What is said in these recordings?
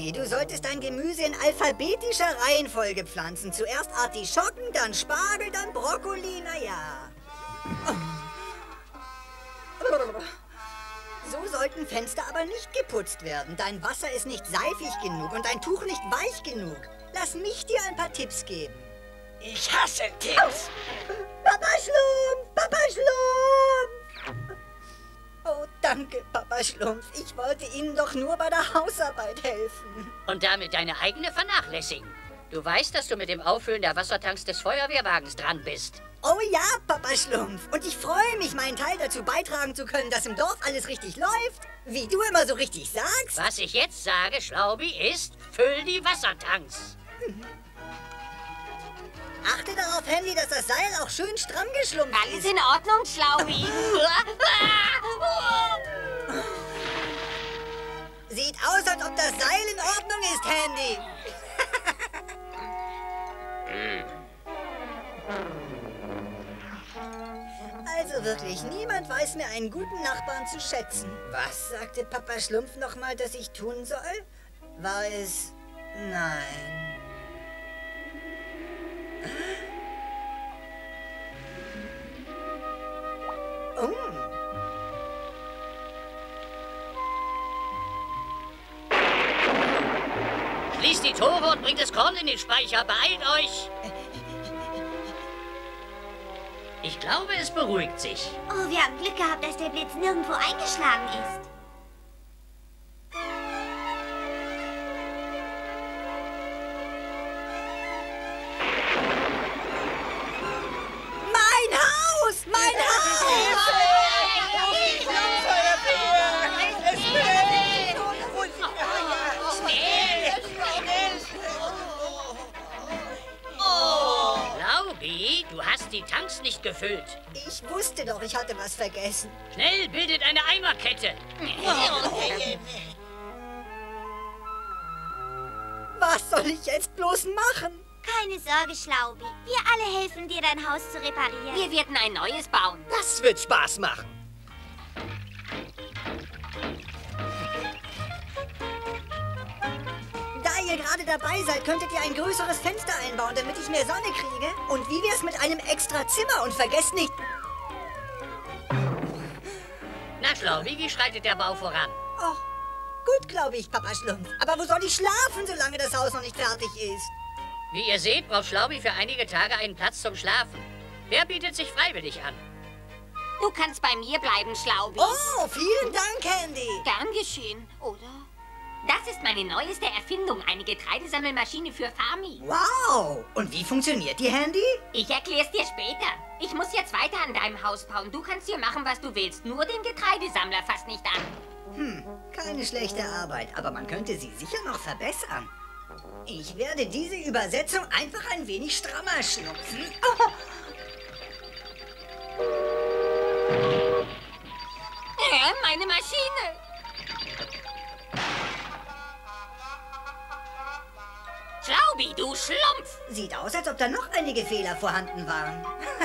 Handy, du solltest dein Gemüse in alphabetischer Reihenfolge pflanzen. Zuerst Artischocken, dann Spargel, dann Brokkoli, naja. So sollten Fenster aber nicht geputzt werden. Dein Wasser ist nicht seifig genug und dein Tuch nicht weich genug. Lass mich dir ein paar Tipps geben. Ich hasse Tipps. Papa Schlumpf! Papa Schlumpf! Oh, danke, Papa Schlumpf. Ich wollte Ihnen doch nur bei der Hausarbeit helfen. Und damit deine eigene vernachlässigen. Du weißt, dass du mit dem Auffüllen der Wassertanks des Feuerwehrwagens dran bist. Oh ja, Papa Schlumpf. Und ich freue mich, meinen Teil dazu beitragen zu können, dass im Dorf alles richtig läuft. Wie du immer so richtig sagst. Was ich jetzt sage, Schlaubi, ist, füll die Wassertanks. Achte darauf, Handy, dass das Seil auch schön stramm geschlumpft ist. Alles in Ordnung, Schlaubi. Sieht aus, als ob das Seil in Ordnung ist, Handy. Also wirklich, niemand weiß mir einen guten Nachbarn zu schätzen. Was sagte Papa Schlumpf nochmal, dass ich tun soll? War es... Nein. Oh. Schließt die Tore und bringt das Korn in den Speicher. Beeilt euch! Ich glaube, es beruhigt sich. Oh, wir haben Glück gehabt, dass der Blitz nirgendwo eingeschlagen ist. Mein Haus! Mein Haus! Schlaubi, du hast die Tanks nicht gefüllt. Ich wusste doch, ich hatte was vergessen. Schnell, bildet eine Eimerkette. Was soll ich jetzt bloß machen? Keine Sorge, Schlaubi. Wir alle helfen dir, dein Haus zu reparieren. Wir werden ein neues bauen. Das wird Spaß machen. Da ihr gerade dabei seid, könntet ihr ein größeres Fenster einbauen, damit ich mehr Sonne kriege. Und wie wär's mit einem extra Zimmer? Und vergesst nicht... Na, Schlaubi, wie schreitet der Bau voran? Oh, gut, glaube ich, Papa Schlumpf. Aber wo soll ich schlafen, solange das Haus noch nicht fertig ist? Wie ihr seht, braucht Schlaubi für einige Tage einen Platz zum Schlafen. Wer bietet sich freiwillig an? Du kannst bei mir bleiben, Schlaubi. Oh, vielen Dank, Handy. Gern geschehen, oder? Das ist meine neueste Erfindung, eine Getreidesammelmaschine für Farmi. Wow. Und wie funktioniert die, Handy? Ich erklär's dir später. Ich muss jetzt weiter an deinem Haus bauen. Du kannst hier machen, was du willst. Nur den Getreidesammler fass nicht an. Keine schlechte Arbeit, aber man könnte sie sicher noch verbessern. Ich werde diese Übersetzung einfach ein wenig strammer schnupfen. Meine Maschine. Schlaubi, du Schlumpf. Sieht aus, als ob da noch einige Fehler vorhanden waren.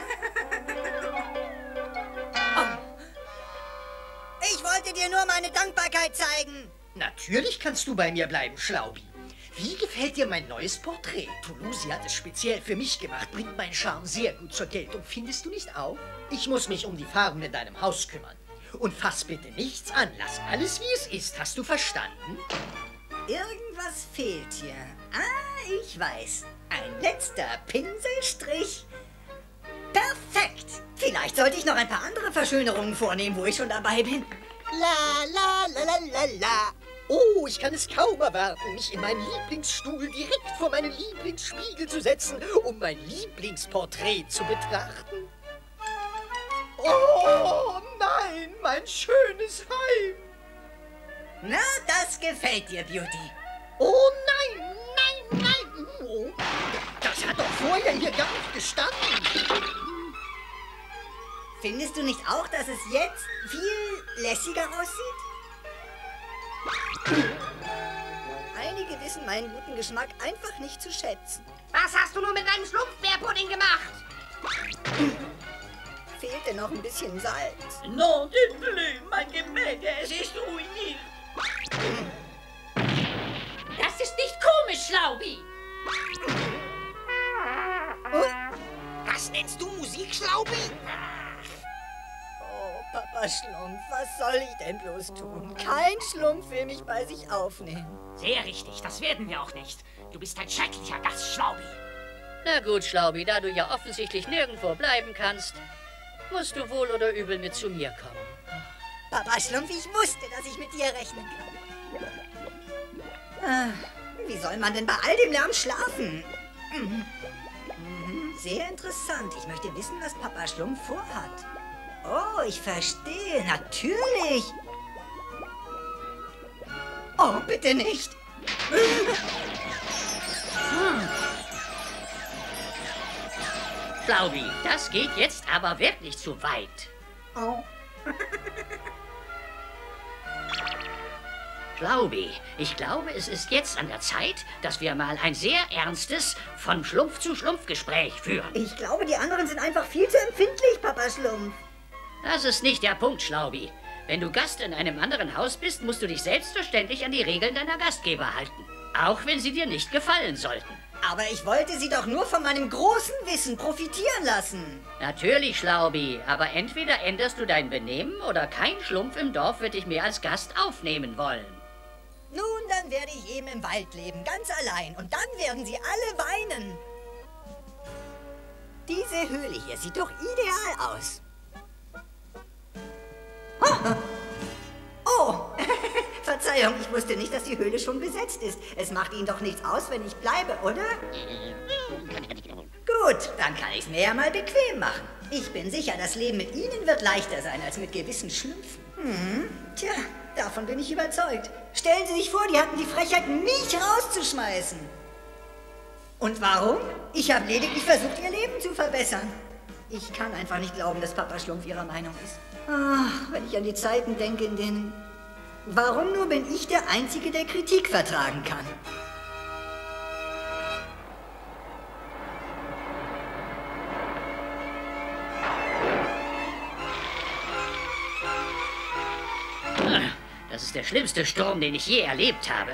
Ich wollte dir nur meine Dankbarkeit zeigen. Natürlich kannst du bei mir bleiben, Schlaubi. Wie gefällt dir mein neues Porträt? Toulouse hat es speziell für mich gemacht, bringt meinen Charme sehr gut zur Geltung. Findest du nicht auch? Ich muss mich um die Farben in deinem Haus kümmern. Und fass bitte nichts an. Lass alles, wie es ist. Hast du verstanden? Irgendwas fehlt hier. Ah, ich weiß. Ein letzter Pinselstrich. Perfekt. Vielleicht sollte ich noch ein paar andere Verschönerungen vornehmen, wo ich schon dabei bin. La la la la la la. Oh, ich kann es kaum erwarten, mich in meinen Lieblingsstuhl direkt vor meinen Lieblingsspiegel zu setzen, um mein Lieblingsporträt zu betrachten. Oh nein, mein schönes Heim. Na, das gefällt dir, Beauty. Oh nein, nein, nein. Oh, das hat doch vorher hier gar nicht gestanden. Findest du nicht auch, dass es jetzt viel lässiger aussieht? Einige wissen meinen guten Geschmack einfach nicht zu schätzen. Was hast du nur mit deinem Schlumpfbärpudding gemacht? Fehlte noch ein bisschen Salz. Non de plus, mein Gemälde, es ist ruiniert. Das bist Schlaubi. Das nennst du Musik, Schlaubi? Oh, Papa Schlumpf, was soll ich denn bloß tun? Kein Schlumpf will mich bei sich aufnehmen. Sehr richtig, das werden wir auch nicht. Du bist ein schrecklicher Gast, Schlaubi. Na gut, Schlaubi, da du ja offensichtlich nirgendwo bleiben kannst, musst du wohl oder übel mit zu mir kommen. Papa Schlumpf, ich wusste, dass ich mit dir rechnen kann. Wie soll man denn bei all dem Lärm schlafen? Sehr interessant. Ich möchte wissen, was Papa Schlumpf vorhat. Oh, ich verstehe. Natürlich. Oh, bitte nicht. Schlaubi, das geht jetzt aber wirklich zu weit. Oh. Schlaubi, ich glaube, es ist jetzt an der Zeit, dass wir mal ein sehr ernstes von Schlumpf zu Schlumpf Gespräch führen. Ich glaube, die anderen sind einfach viel zu empfindlich, Papa Schlumpf. Das ist nicht der Punkt, Schlaubi. Wenn du Gast in einem anderen Haus bist, musst du dich selbstverständlich an die Regeln deiner Gastgeber halten. Auch wenn sie dir nicht gefallen sollten. Aber ich wollte sie doch nur von meinem großen Wissen profitieren lassen. Natürlich, Schlaubi, aber entweder änderst du dein Benehmen oder kein Schlumpf im Dorf wird dich mehr als Gast aufnehmen wollen. Nun, dann werde ich eben im Wald leben, ganz allein. Und dann werden sie alle weinen. Diese Höhle hier sieht doch ideal aus. Oh, Verzeihung, ich wusste nicht, dass die Höhle schon besetzt ist. Es macht Ihnen doch nichts aus, wenn ich bleibe, oder? Gut, dann kann ich es mir ja mal bequem machen. Ich bin sicher, das Leben mit Ihnen wird leichter sein als mit gewissen Schlümpfen. Tja, davon bin ich überzeugt. Stellen Sie sich vor, die hatten die Frechheit, mich rauszuschmeißen. Und warum? Ich habe lediglich versucht, ihr Leben zu verbessern. Ich kann einfach nicht glauben, dass Papa Schlumpf Ihrer Meinung ist. Ach, wenn ich an die Zeiten denke, in denen... Warum nur bin ich der Einzige, der Kritik vertragen kann? Das ist der schlimmste Sturm, den ich je erlebt habe.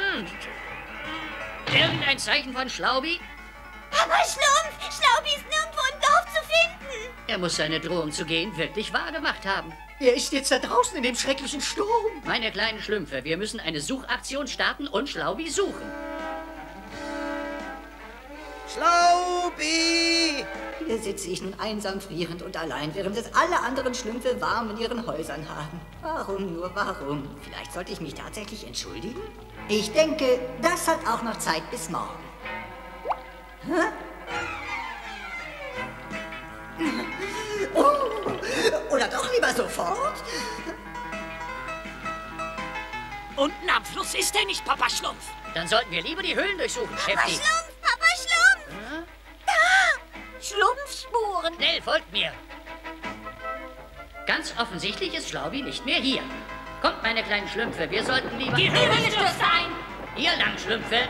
Irgendein Zeichen von Schlaubi? Aber Schlumpf! Schlaubi ist nirgendwo im Dorf zu finden! Er muss seine Drohung zu gehen wirklich wahr gemacht haben. Er ist jetzt da draußen in dem schrecklichen Sturm. Meine kleinen Schlümpfe, wir müssen eine Suchaktion starten und Schlaubi suchen. Schlaubi! Hier sitze ich nun einsam, frierend und allein, während es alle anderen Schlümpfe warm in ihren Häusern haben. Warum nur, warum? Vielleicht sollte ich mich tatsächlich entschuldigen? Ich denke, das hat auch noch Zeit bis morgen. Hä? Oh, oder doch lieber sofort? Unten am Fluss ist er nicht, Papa Schlumpf. Dann sollten wir lieber die Höhlen durchsuchen, Papa Schäfti. Schlumpf! Papa Schlumpf! Da! Schlumpfspuren! Schnell, folgt mir. Ganz offensichtlich ist Schlaubi nicht mehr hier. Kommt, meine kleinen Schlümpfe, wir sollten lieber... Die Höhle stürzt ein! Hier lang, Schlümpfe.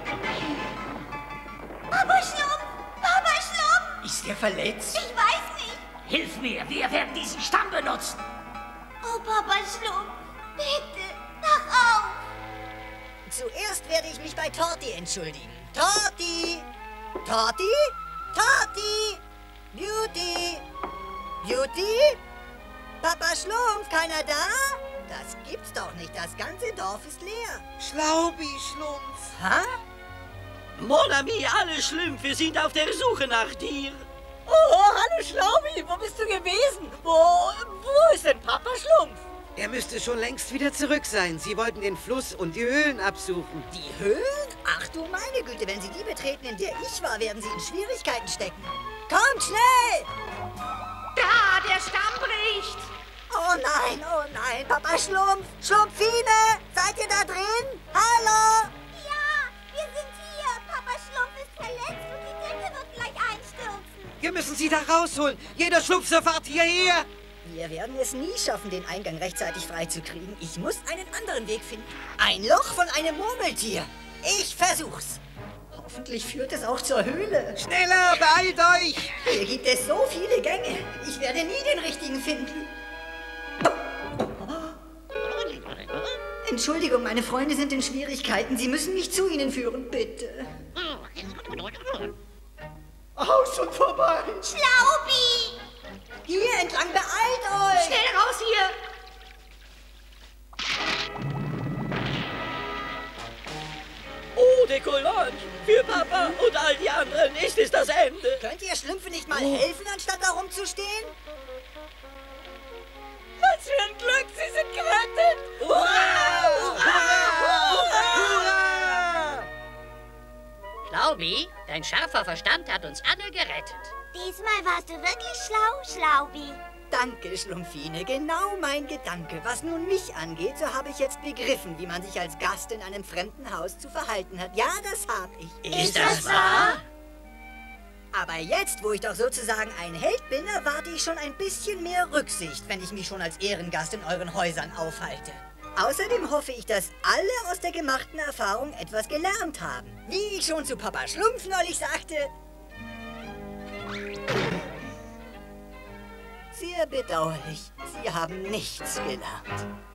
Papa Schlumpf! Papa Schlumpf! Ist er verletzt? Ich weiß nicht! Hilf mir, wir werden diesen Stamm benutzen. Oh, Papa Schlumpf! Bitte! Wach auf! Zuerst werde ich mich bei Torti entschuldigen. Torti! Torti? Torti! Beauty! Beauty? Papa Schlumpf, keiner da? Das gibt's doch nicht. Das ganze Dorf ist leer. Schlaubi, Schlumpf. Hä? Mon ami, alle Schlümpfe sind auf der Suche nach dir. Oh, hallo Schlaubi, wo bist du gewesen? Wo ist denn Papa Schlumpf? Er müsste schon längst wieder zurück sein. Sie wollten den Fluss und die Höhlen absuchen. Die Höhlen? Ach du meine Güte, wenn Sie die betreten, in der ich war, werden Sie in Schwierigkeiten stecken. Kommt schnell! Da, der Stamm bricht. Oh nein, Papa Schlumpf! Schlumpfine, seid ihr da drin? Hallo? Ja, wir sind hier! Papa Schlumpf ist verletzt und die Decke wird gleich einstürzen! Wir müssen sie da rausholen. Jeder Schlumpf sofort hierher. Wir werden es nie schaffen, den Eingang rechtzeitig freizukriegen. Ich muss einen anderen Weg finden. Ein Loch von einem Murmeltier. Ich versuch's. Hoffentlich führt es auch zur Höhle. Schneller, beeilt euch. Hier gibt es so viele Gänge. Ich werde nie den richtigen finden. Entschuldigung, meine Freunde sind in Schwierigkeiten. Sie müssen mich zu ihnen führen, bitte. Aus und vorbei! Schlaubi! Hier entlang, beeilt euch! Schnell raus hier! Oh, Dekollant! Für Papa und all die anderen ist es das Ende. Könnt ihr Schlümpfe nicht mal helfen, anstatt da rumzustehen? Was für ein Glück, Sie sind gerettet! Hurra! Hurra! Schlaubi, dein scharfer Verstand hat uns alle gerettet. Diesmal warst du wirklich schlau, Schlaubi. Danke, Schlumpfine. Genau mein Gedanke. Was nun mich angeht, so habe ich jetzt begriffen, wie man sich als Gast in einem fremden Haus zu verhalten hat. Ja, das habe ich. Ist das wahr? Aber jetzt, wo ich doch sozusagen ein Held bin, erwarte ich schon ein bisschen mehr Rücksicht, wenn ich mich schon als Ehrengast in euren Häusern aufhalte. Außerdem hoffe ich, dass alle aus der gemachten Erfahrung etwas gelernt haben. Wie ich schon zu Papa Schlumpf neulich sagte... Sehr bedauerlich, Sie haben nichts gelernt.